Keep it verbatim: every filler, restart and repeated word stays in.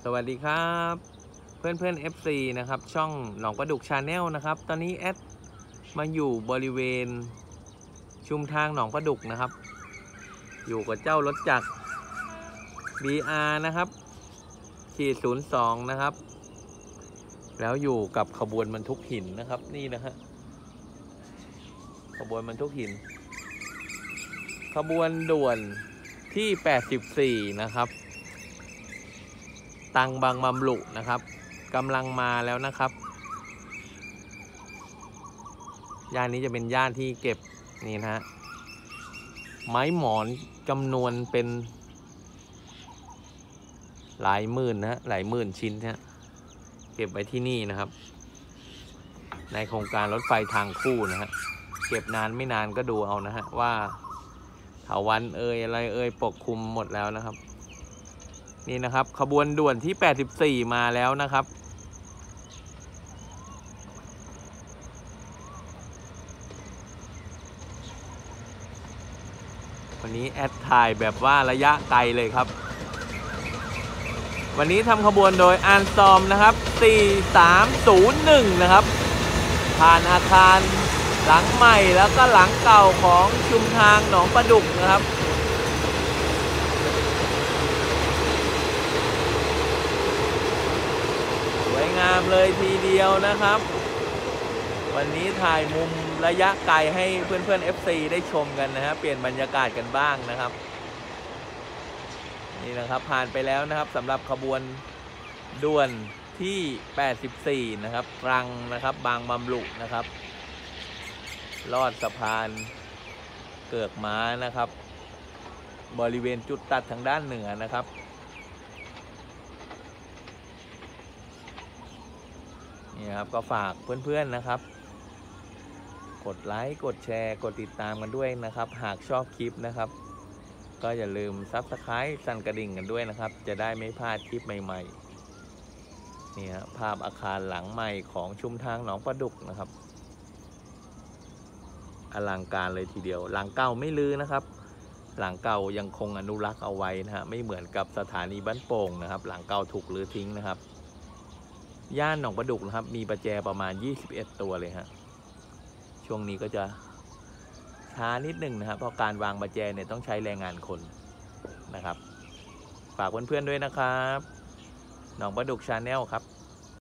สวัสดีครับเพื่อนเพื่อน เอฟ ซี นะครับช่องหนองประดุกชาแนลนะครับตอนนี้แอดมาอยู่บริเวณชุมทางหนองประดุกนะครับอยู่กับเจ้ารถจักร บี อาร์ นะครับขีดศูนย์สองนะครับแล้วอยู่กับขบวนบรรทุกหินนะครับนี่นะฮะขบวนบรรทุกหินขบวนด่วนที่แปดสิบสี่นะครับตังบางบำรุนะครับกำลังมาแล้วนะครับย่านนี้จะเป็นย่านที่เก็บนี่นะฮะไม้หมอนจำนวนเป็นหลายหมื่นนะฮะหลายหมื่นชิ้นนะเก็บไว้ที่นี่นะครับในโครงการรถไฟทางคู่นะฮะเก็บนานไม่นานก็ดูเอานะฮะว่าเถาวัลย์เอ่ยอะไรเอ่ยปกคลุมหมดแล้วนะครับนี่นะครับขบวนด่วนที่แปดสิบสี่มาแล้วนะครับวันนี้แอดถ่ายแบบว่าระยะไกลเลยครับวันนี้ทำขบวนโดยอันซอมนะครับสี่สามศูนย์หนึ่งนะครับผ่านอาคารหลังใหม่แล้วก็หลังเก่าของชุมทางหนองประดุกนะครับสวยงามเลยทีเดียวนะครับวันนี้ถ่ายมุมระยะไกลให้เพื่อนๆ เอฟ ซี ได้ชมกันนะฮะเปลี่ยนบรรยากาศกันบ้างนะครับนี่นะครับผ่านไปแล้วนะครับสำหรับขบวนด่วนที่แปดสิบสี่นะครับตรังนะครับบางบำรุนะครับลอดสะพานเกือกม้านะครับบริเวณจุดตัดทางด้านเหนือนะครับนี่ครับก็ฝากเพื่อนๆนะครับกดไลค์กดแชร์กดติดตามกันด้วยนะครับหากชอบคลิปนะครับก็อย่าลืมซับสไครต์สั่นกระดิ่งกันด้วยนะครับจะได้ไม่พลาดคลิปใหม่ๆนี่ฮะภาพอาคารหลังใหม่ของชุมทางหนองประดุกนะครับอลังการเลยทีเดียวหลังเก่าไม่ลือนะครับหลังเก่ายังคงอนุรักษ์เอาไว้นะฮะไม่เหมือนกับสถานีบ้านโป่งนะครับหลังเก่าถูกรื้อทิ้งนะครับย่านหนองประดุกนะครับมีประแจประมาณยี่สิบเอ็ดตัวเลยฮะช่วงนี้ก็จะช้านิดหนึ่งนะครับเพราะการวางประแจเนี่ยต้องใช้แรงงานคนนะครับฝากเพื่อนๆด้วยนะครับหนองประดุกชาแนลครับ